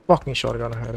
Fucking shotgun ahead.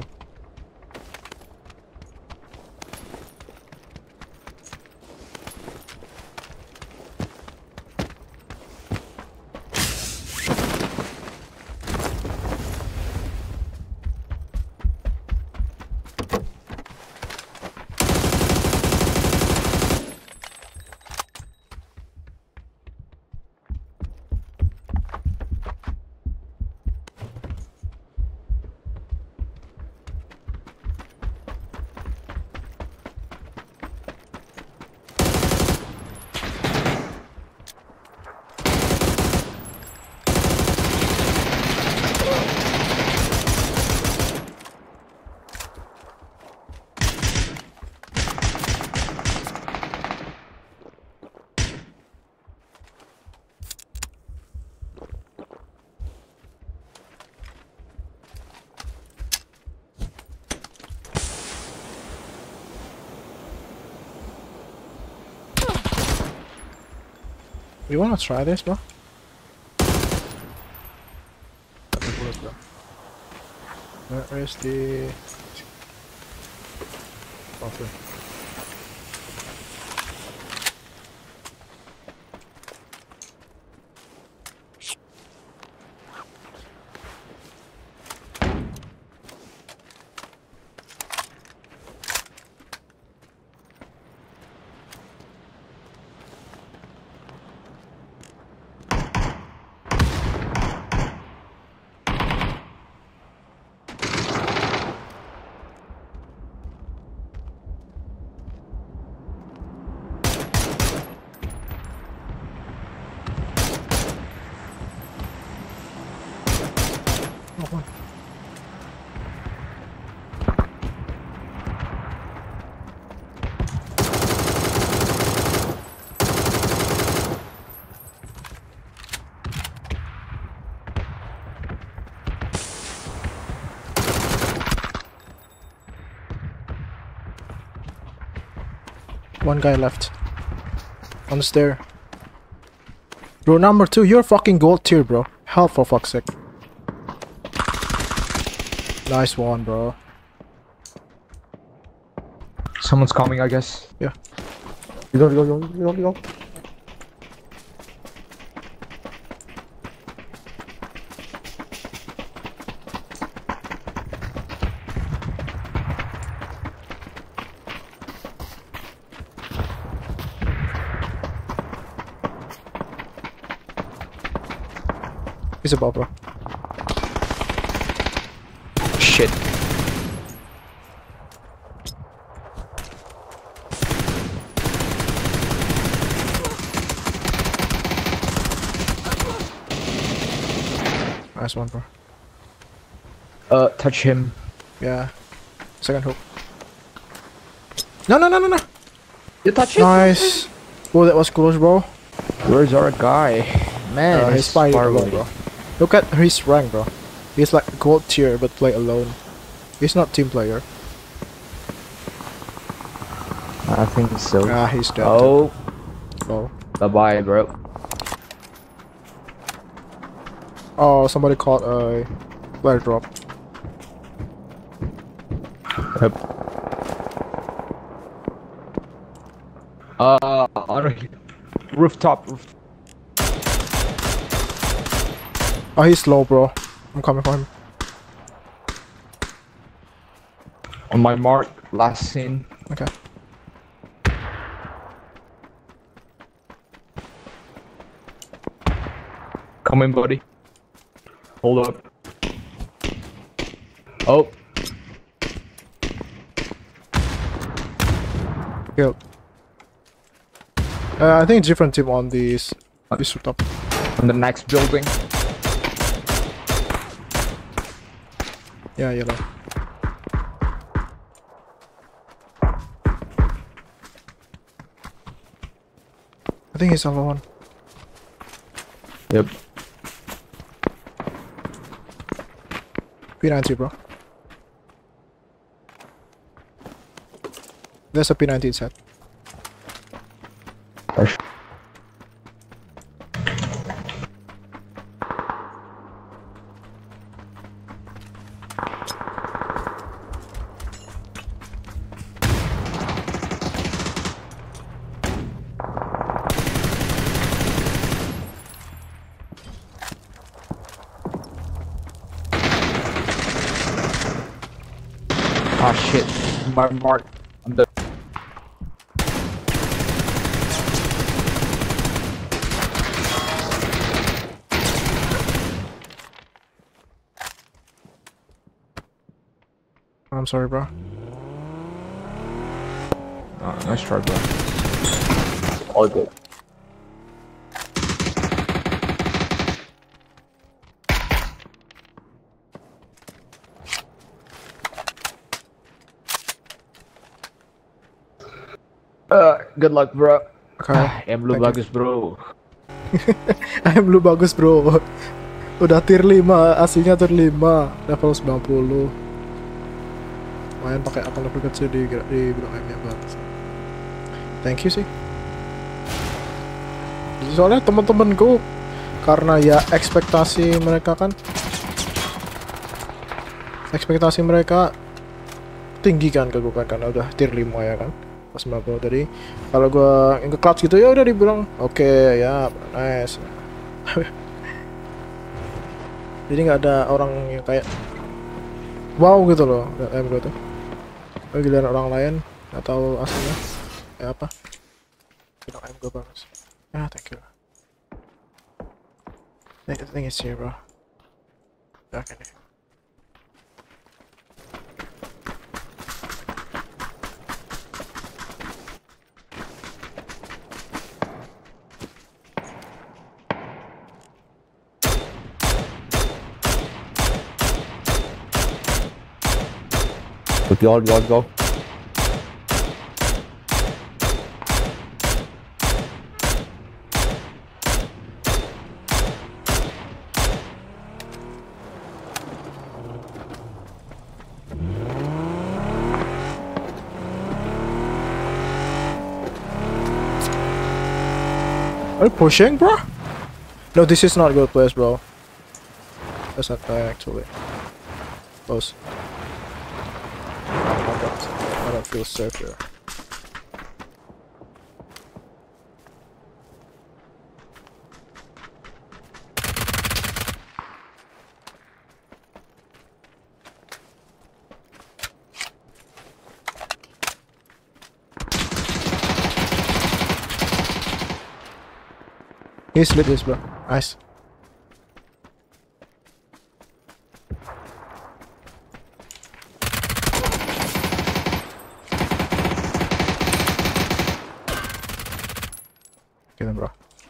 You wanna try this, bro? Where's the... Okay. One guy left. On the stair. Bro, number 2, you're fucking gold tier, bro. Help for fuck's sake. Nice one, bro. Someone's coming, I guess. Yeah. You go. He's above, bro. Shit. Nice one, bro. Touch him. Yeah. Second hook. No. You touch him? Nice. Oh, that was close, bro. Where's our guy? Man, He's fighting alone, bro. Look at his rank, bro. He's like gold tier, but play alone. He's not team player. I think so. Ah, he's dead. Oh. Oh. Bye-bye, bro. Oh, somebody caught a flare drop. Yep. On a rooftop. Oh, he's low, bro. I'm coming for him. On my mark, last scene. Okay. Come in, buddy. Hold up. Oh. Killed. I think different team on this rooftop. On the next building. Yeah, yellow. I think he's alone. Yep. P90, bro. There's a P90 set. Ah shit. Mark. I'm dead. I'm sorry, bro. Nice try, bro. All good. Good luck, bro. Okay. Em lu Thank you. bagus, bro. Ayam lu bagus, bro. Udah tier 5, aslinya tier 5, level 90. Lumayan pakai akal lebih kecil di blok M-nya bagus. Thank you sih. Soalnya teman-temanku karena ya ekspektasi mereka tinggi kan ke gue kan, karena udah tier 5 ya kan. Pas 90. Jadi kalau gua nge-clutch gitu ya udah dibilang oke, ya nice. Jadi nggak ada orang yang kayak wow gitu loh gue tuh. Giliran orang lain nggak tahu aslinya kayak apa. Bilang gue bagus. Ah, thank you. I think it's here, bro. Okay. With y'all go. Are you pushing, bro? No, this is not a good place, bro. That's not bad, actually. Close. I don't feel safe here. He slid this, bro. Nice. Get him, bro.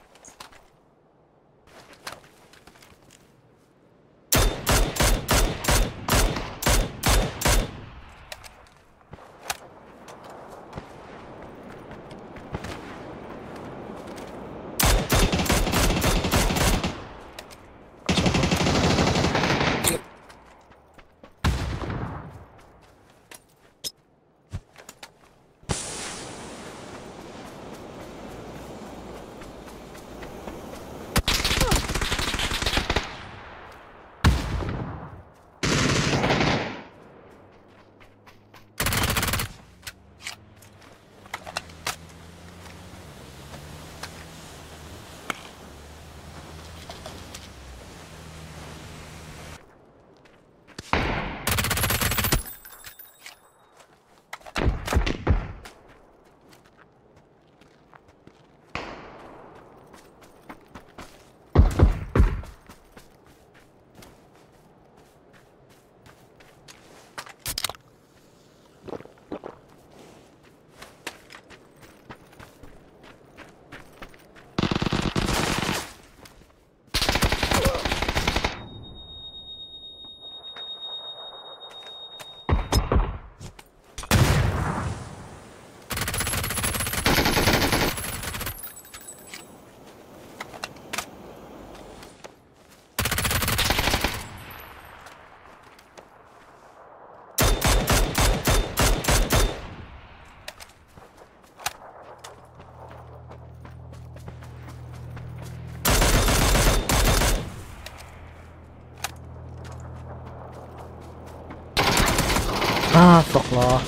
Ah, fuck lah.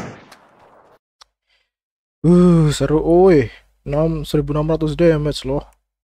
Seru, oi. 1600 damage loh.